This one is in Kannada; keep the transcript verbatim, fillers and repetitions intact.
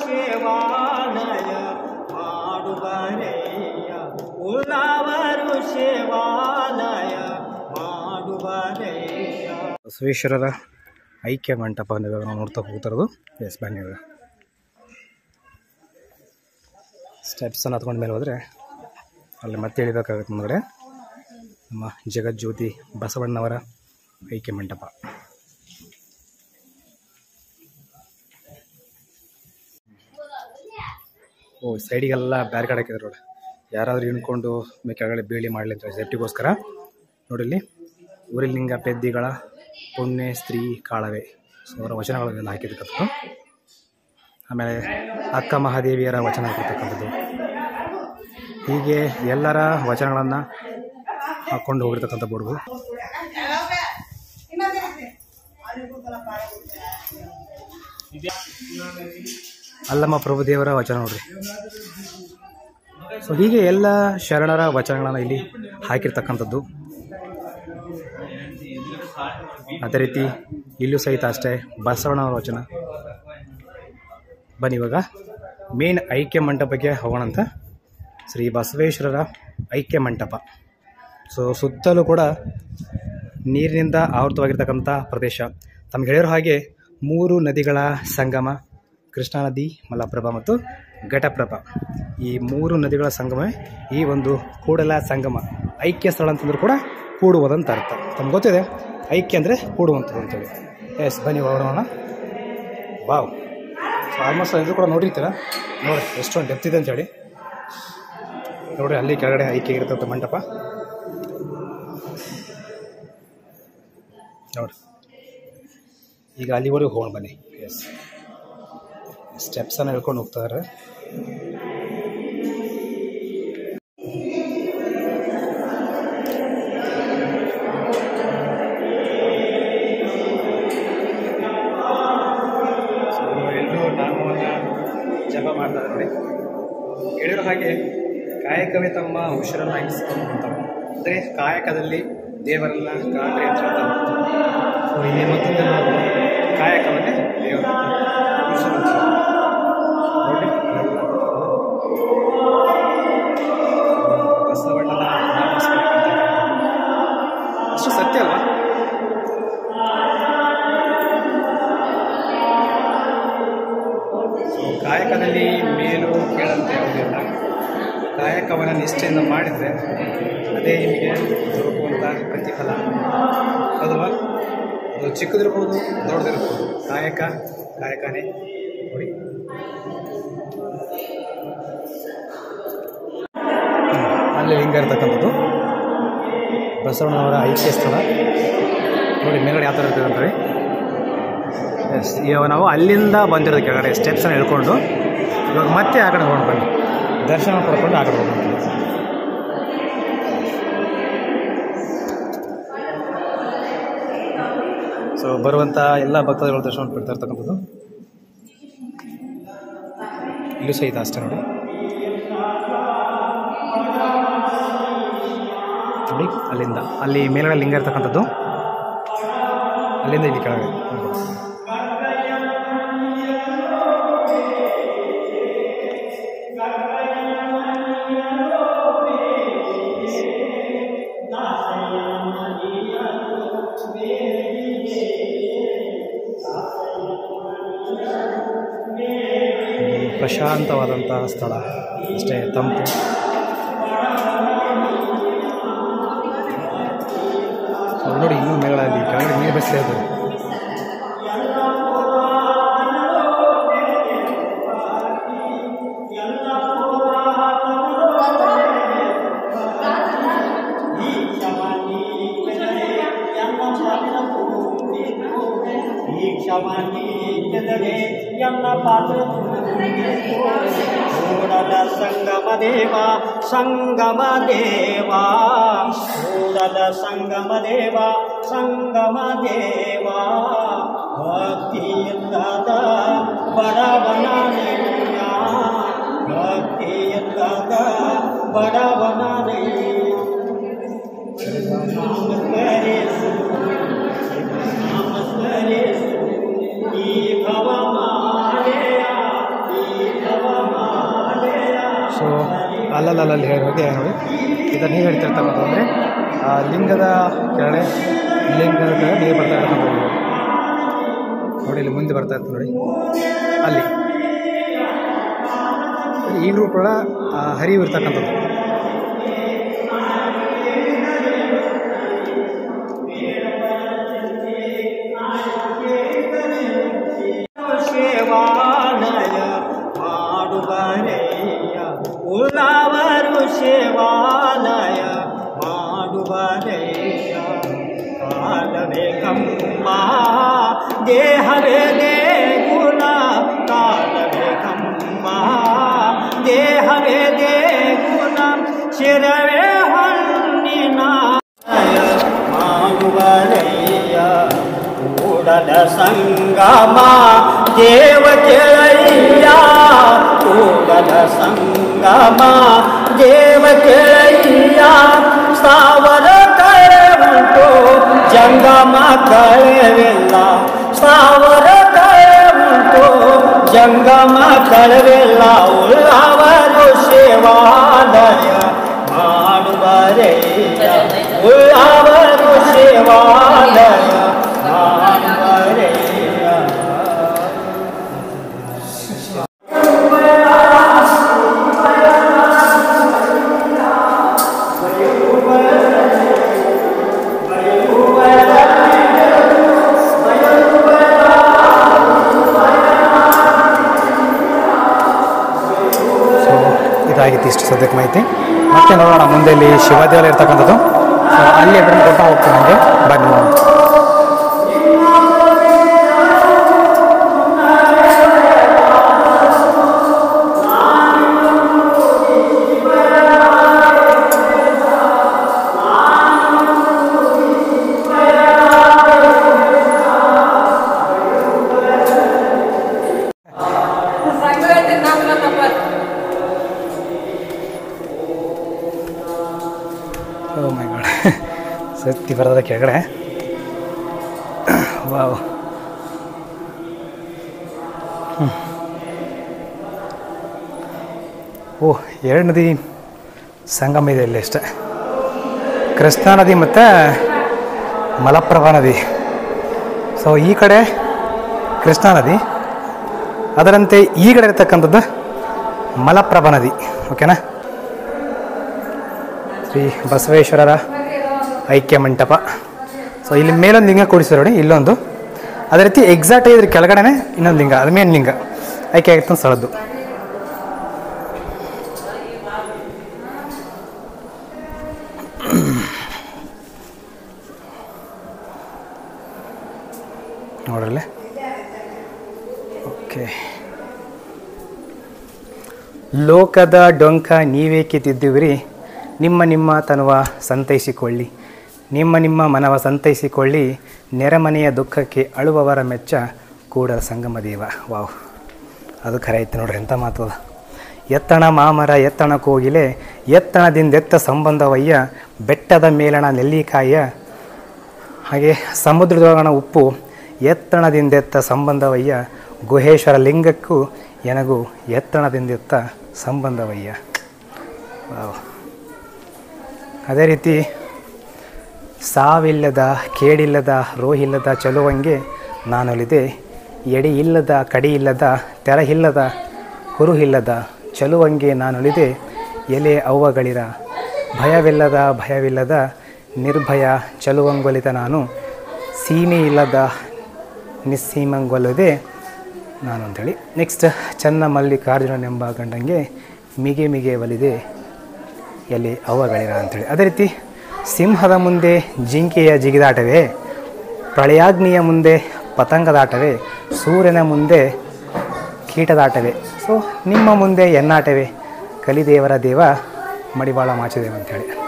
ಸೇವಾಲಯ ಮಾಡುವರೆಯ ಉಳ್ಳವರು ಸೇವಾಲಯ ಮಾಡುವರೆಯ. ಬಸವೇಶ್ವರರ ಐಕ್ಯ ಮಂಟಪ ಅಂತ ನಾವು ನೋಡ್ತಾ ಹೋಗ್ತಿರೋದು. ಎಸ್ ಬನ್ನಿ, ಸ್ಟೆಪ್ಸನ್ನು ಹತ್ಕೊಂಡು ಮೇಲೆ ಹೋದರೆ ಅಲ್ಲಿ ಮತ್ತೆ ಇಳಿಬೇಕಾಗುತ್ತೆ ಮುಂದಗಡೆ ನಮ್ಮ ಜಗಜ್ಯೋತಿ ಬಸವಣ್ಣವರ ಐಕ್ಯ ಮಂಟಪ. ಓ ಸೈಡಿಗೆಲ್ಲ ಬ್ಯಾರಿಕೇಡ್ ಹಾಕಿದ್ರು ನೋಡಿ, ಯಾರಾದರೂ ಇಣ್ಕೊಂಡು ಕೆಳಗಡೆ ಬೇಳಿ ಮಾಡಲಿ ಅಂತ ಸೇಫ್ಟಿಗೋಸ್ಕರ. ನೋಡಿ ಇಲ್ಲಿ ಊರಿಲಿಂಗ ಪೆದ್ದಿಗಳ ಪುಣ್ಯ ಸ್ತ್ರೀ ಕಾಳವೆ ಸೊ ಅವರ ವಚನಗಳನ್ನೆಲ್ಲ ಹಾಕಿರ್ತಕ್ಕಂಥದ್ದು. ಆಮೇಲೆ ಅಕ್ಕ ಮಹಾದೇವಿಯರ ವಚನ ಹಾಕಿರ್ತಕ್ಕಂಥದ್ದು. ಹೀಗೆ ಎಲ್ಲರ ವಚನಗಳನ್ನು ಹಾಕ್ಕೊಂಡು ಹೋಗಿರ್ತಕ್ಕಂಥ ಬೋರ್ಡ್ಗಳು. ಅಲ್ಲಮ್ಮ ಪ್ರಭುದೇವರ ವಚನ ನೋಡ್ರಿ. ಸೊ ಹೀಗೆ ಎಲ್ಲ ಶರಣರ ವಚನಗಳನ್ನು ಇಲ್ಲಿ ಹಾಕಿರ್ತಕ್ಕಂಥದ್ದು. ಅದೇ ರೀತಿ ಇಲ್ಲೂ ಸಹಿತ ಅಷ್ಟೇ ಬಸವಣ್ಣವರ ವಚನ. ಬನ್ನಿ ಇವಾಗ ಮೇನ್ ಐಕ್ಯ ಮಂಟಪಕ್ಕೆ ಹೋಗೋಣ ಅಂತ. ಶ್ರೀ ಬಸವೇಶ್ವರರ ಐಕ್ಯ ಮಂಟಪ. ಸೊ ಸುತ್ತಲೂ ಕೂಡ ನೀರಿನಿಂದ ಆವೃತವಾಗಿರ್ತಕ್ಕಂಥ ಪ್ರದೇಶ. ತಮಗೆ ಹೇಳಿರೋ ಹಾಗೆ ಮೂರು ನದಿಗಳ ಸಂಗಮ, ಕೃಷ್ಣಾ ನದಿ, ಮಲಪ್ರಭಾ ಮತ್ತು ಘಟಪ್ರಭಾ. ಈ ಮೂರು ನದಿಗಳ ಸಂಗಮ ಈ ಒಂದು ಕೂಡಲ ಸಂಗಮ. ಐಕ್ಯ ಸ್ಥಳ ಅಂತಂದ್ರೂ ಕೂಡ ಕೂಡುವುದಂತ ಅರ್ಥ. ತಮ್ಗೆ ಗೊತ್ತಿದೆ ಐಕ್ಯ ಅಂದರೆ ಕೂಡುವಂಥದ್ದು ಅಂತೇಳಿ. ಎಸ್ ಬನ್ನಿ ಹೊರಡೋಣ. ವಾವ್, ಸೊ ಆಲ್ಮೋಸ್ಟ್ ಎಲ್ಲರೂ ಕೂಡ ನೋಡಿರ್ತೀರ. ನೋಡಿ ಎಷ್ಟೊಂದು ಡೆಪ್ತ್ ಇದೆ ಅಂತೇಳಿ. ನೋಡಿರಿ ಅಲ್ಲಿ ಕೆಳಗಡೆ ಐಕ್ಯ ಇರ್ತಕ್ಕಂಥ ಮಂಟಪ ನೋಡಿ. ಈಗ ಅಲ್ಲಿವರೆಗೂ ಹೋಗೋಣ ಬನ್ನಿ. ಎಸ್ ಸ್ಟೆಪ್ಸನ್ನು ಹೇಳ್ಕೊಂಡು ಹೋಗ್ತಾರೆ. ಎಲ್ಲರೂ ನಾಮವನ್ನು ಜಪ ಮಾಡ್ತಾರೆ ನೋಡಿ. ಹೇಳಿರೋ ಹಾಗೆ ಕಾಯಕವೇ ತಮ್ಮ ಉಸಿರನ್ನಾಗಿಸಿಕೊಂಡು ಅಂದರೆ ಕಾಯಕದಲ್ಲಿ ದೇವರನ್ನ ಕಾಣ್ರಿ ಅಂತ ಹೇಳ್ತಾರೆ. ಸೊ ಇಲ್ಲಿ ಮತ್ತೊಂದು ನಾವು ಕಾಯಕವನ್ನೇ ದೇವರ ಉಸಿರು ನೋಡಿ. ಬಸವಣ್ಣನ ಅಷ್ಟು ಸತ್ಯ ಅಲ್ವಾ? ಸೊ ಕಾಯಕದಲ್ಲಿ ಮೇಲು ಕೇಳಂತ ಹೇಳೋದಿಲ್ಲ. ಕಾಯಕವನ್ನು ನಿಷ್ಠೆಯಿಂದ ಮಾಡಿದರೆ ಅದೇ ನಿಮಗೆ ದೊರಕುವಂಥ ಪ್ರತಿಫಲ ಹೌದಲ್ವಾ? ಅದು ಚಿಕ್ಕದಿರ್ಬೋದು, ದೊಡ್ಡದಿರ್ಬೋದು, ಕಾಯಕ ಕಾಯಕನೇ ನೋಡಿ. ಅಲ್ಲಿ ಲಿಂಗ ಇರ್ತಕ್ಕಂಥದ್ದು ಬಸವಣ್ಣವರ ಐಕ್ಯ ಸ್ಥಳ ನೋಡಿ. ಮೇಲ್ಗಡೆ ಯಾವ ಥರ ಇರ್ತದೆ ಅಂತಾರೆ. ಎಸ್ ಇವಾಗ ನಾವು ಅಲ್ಲಿಂದ ಬಂದಿರೋದು ಕೆಳಗಡೆ ಸ್ಟೆಪ್ಸನ್ನು ಹೇಳ್ಕೊಂಡು ಇವಾಗ ಮತ್ತೆ ಆ ಕಡೆ ಹೋಗೋಣ ಬನ್ನಿ. ದರ್ಶನ ಪಡ್ಕೊಂಡು ಆ ಕಡೆ ಹೋಗೋಣ. ಸೊ ಬರುವಂಥ ಎಲ್ಲ ಭಕ್ತಾದಿಗಳು ದರ್ಶನ ಪಡ್ತಾ ಇರ್ತಕ್ಕಂಥದ್ದು ಇಲ್ಲೂ ಸಹಿತ ಅಷ್ಟೇ ನೋಡಿ. ನೋಡಿ ಅಲ್ಲಿಂದ ಅಲ್ಲಿ ಮೇಲ್ಗಡೆ ಲಿಂಗ ಇರ್ತಕ್ಕಂಥದ್ದು, ಅಲ್ಲಿಂದ ಇಲ್ಲಿ ಕೆಳಗಡೆ. ಪ್ರಶಾಂತವಾದಂತಹ ಸ್ಥಳ, ಅಷ್ಟೇ ತಂಪು. ನೋಡಿ ಇನ್ನೂ ಮೇಳಲ್ಲಿ ಕೆಳಗಡೆ ನೀರು ಬಸ್ಲೇ ಇದೆ. ಎಲ್ಲ ಪಾತ್ರ ಕೂಡಲ ಸಂಗಮ ದೇವ ಸಂಗಮ ದೇವ ಕೂಡಲ ಸಂಗಮ ದೇವ ಸಂಗಮ ದೇವ ಭಕ್ತಿಯಿಲ್ಲದ ಬಡವನಯ್ಯ ಭಕ್ತಿಯಿಲ್ಲದ ಬಡವನಯ್ಯ ನಾಮಸ್ಮರಿಸು ನಾಮಸ್ಮರಿಸು ಈ ಭವಮಾಲೆಯ ಈ ಸೊ ಅಲ್ಲಲ್ಲಿ ಹೇಗೆ ನೋಡಿ ಇದನ್ನು ನೀವು ಹೇಳ್ತಿರ್ತಕ್ಕಂಥದ್ದು ಅಂದರೆ ಆ ಲಿಂಗದ ಕೆಳಗಡೆ ಲಿಂಗದ ಕೆಳಗಡೆ ನೀರು ಬರ್ತಾ ಇರ್ತಕ್ಕಂಥದ್ದು ನೋಡಿ, ಇಲ್ಲಿ ಮುಂದೆ ಬರ್ತಾ ಇರ್ತದೆ ನೋಡಿ, ಅಲ್ಲಿ ಈಗಲೂ ಕೂಡ ಹರಿವು ಇರ್ತಕ್ಕಂಥದ್ದು. ಸೇವಾಲಯ ಮಾಡುವರೆಯ ಉಳ್ಳವರು ಸೇವಾಲಯ ಮಾಡುವರೆಯ ಕಾಲವೇ ಕಮ್ಮ ದೇಹವೇ ದೇಗುಲ ಕಾಲವೇ ಕಮ್ಮ ದೇಹವೇ ದೇಗುಲ ಶಿರವೇ ಹಣ್ಣಿನ ಮಾಡುವರೆಯ ಕೂಡಲ ಸಂಗಮ ದೇವ ಕೆಳಯ್ಯ ಕೂಡಲ ಸಂಗಮ ದೇವ ಕೆಳಯ್ಯ ಸ್ಥಾವರ ಕಳೆ ಉಂಟು ಜಂಗಮ ಕಳೆವಿಲ್ಲ ಸ್ಥಾವರ ಕಳೆ ಉಂಟು ಜಂಗಮ ಕಳೆವಿಲ್ಲ ಉಳ್ಳವರು ಸೇವಾಲಯ ಮಾಡುವರೆಯ ಉಳ್ಳವರು ಸೇವಾಲಯ ಇದಾಗಿತ್ತು ಇಷ್ಟು ಸದ್ಯಕ್ಕೆ ಮಾಹಿತಿ. ಮತ್ತೆ ನೋಡೋಣ ಮುಂದೆ ಇಲ್ಲಿ ಶಿವದೇವಾಲಯ ಇರ್ತಕ್ಕಂಥದ್ದು. ಸೊ ಅಲ್ಲಿ ಅದನ್ನು ಕೊಟ್ಟು ಹೋಗ್ತೀನಿ ನನಗೆ ಬನ್ನಿ ನೋಡೋಣ. ಓ ಮೈ ಗಾಡ್, ಸತ್ತಿ ಬರೋದ ಕೆಳಗಡೆ. ವಾವ್, ಓಹ್, ಎರಡು ನದಿ ಸಂಗಮ ಇದೆ ಇಲ್ಲಿ ಅಷ್ಟೇ. ಕೃಷ್ಣಾ ನದಿ ಮತ್ತು ಮಲಪ್ರಭಾ ನದಿ. ಸೊ ಈ ಕಡೆ ಕೃಷ್ಣಾ ನದಿ, ಅದರಂತೆ ಈ ಕಡೆ ಇರ್ತಕ್ಕಂಥದ್ದು ಮಲಪ್ರಭಾ ನದಿ. ಓಕೆನಾ? ಶ್ರೀ ಬಸವೇಶ್ವರರ ಐಕ್ಯ ಮಂಟಪ. ಸೊ ಇಲ್ಲಿ ಮೇಲೊಂದು ಲಿಂಗ ಕೂಡಿಸಿದ್ರು ನೋಡಿ, ಇಲ್ಲೊಂದು. ಅದೇ ರೀತಿ ಎಕ್ಸಾಕ್ಟ್ ಇದ್ರ ಕೆಳಗಡೆ ಇನ್ನೊಂದು ಲಿಂಗ, ಅದು ಮೇನ್ ಲಿಂಗ ಆಯ್ಕೆ ಆಗಿತ್ತು ಸ್ಥಳದ್ದು. ನೋಡ್ರಲ್ಲೇ. ಓಕೆ, ಲೋಕದ ಡೊಂಕ ನೀವೇಕೆ ತಿದ್ದುವಿರಿ, ನಿಮ್ಮ ನಿಮ್ಮ ತನುವ ಸಂತೈಸಿಕೊಳ್ಳಿ, ನಿಮ್ಮ ನಿಮ್ಮ ಮನವ ಸಂತೈಸಿಕೊಳ್ಳಿ, ನೆರೆಮನೆಯ ದುಃಖಕ್ಕೆ ಅಳುವವರ ಮೆಚ್ಚ ಕೂಡಲ ಸಂಗಮ ದೇವ. ವಾವ್, ಅದು ಖರೆ ಐತೆ ನೋಡ್ರಿ, ಎಂಥ ಮಾತು ಅದು. ಎತ್ತಣ ಮಾಮರ ಎತ್ತಣ ಕೋಗಿಲೆ, ಎತ್ತಣದಿಂದೆತ್ತ ಸಂಬಂಧವಯ್ಯ, ಬೆಟ್ಟದ ಮೇಲಣ ನೆಲ್ಲಿಕಾಯ, ಹಾಗೆ ಸಮುದ್ರದೊಳಗಣ ಉಪ್ಪು, ಎತ್ತಣದಿಂದೆತ್ತ ಸಂಬಂಧವಯ್ಯ, ಗುಹೇಶ್ವರ ಲಿಂಗಕ್ಕೂ ಎನಗೂ ಎತ್ತಣದಿಂದೆತ್ತ ಸಂಬಂಧವಯ್ಯ. ವಾವ್. ಅದೇ ರೀತಿ ಸಾವಿಲ್ಲದ ಕೇಡಿಲ್ಲದ ರೋಹಿಲ್ಲದ ಚಲುವಂಗೆ ನಾನೊಲಿದೆ, ಎಡಿ ಇಲ್ಲದ ಕಡಿ ಇಲ್ಲದ ತೆರಹಿಲ್ಲದ ಕುರುಹಿಲ್ಲದ ಚಲುವಂಗೆ ನಾನೊಲಿದೆ, ಎಲೆ ಅವ್ವಗಳಿರ ಭಯವಿಲ್ಲದ ಭಯವಿಲ್ಲದ ನಿರ್ಭಯ ಚಲುವಂಗೊಲಿದ ನಾನು, ಸೀಮೆ ಇಲ್ಲದ ನಿಸ್ಸೀಮಂಗೊಲ್ಲದೆ ನಾನು ಅಂಥೇಳಿ. ನೆಕ್ಸ್ಟ್, ಚನ್ನ ಮಲ್ಲಿಕಾರ್ಜುನನೆಂಬ ಗಂಡಂಗೆ ಮಿಗೆ ಮಿಗೆ ಒಲಿದೆ, ಎಲ್ಲಿ ಅವಗಳಿರ ಅಂಥೇಳಿ. ಅದೇ ರೀತಿ ಸಿಂಹದ ಮುಂದೆ ಜಿಂಕೆಯ ಜಿಗಿದಾಟವೇ, ಪ್ರಳಯಾಗ್ನಿಯ ಮುಂದೆ ಪತಂಗದಾಟವೇ, ಸೂರ್ಯನ ಮುಂದೆ ಕೀಟದಾಟವೇ, ಸೊ ನಿಮ್ಮ ಮುಂದೆ ಎನ್ನಾಟವೇ, ಕಲಿದೇವರ ದೇವ ಮಡಿವಾಳ ಮಾಚದೇವ ಅಂಥೇಳಿ.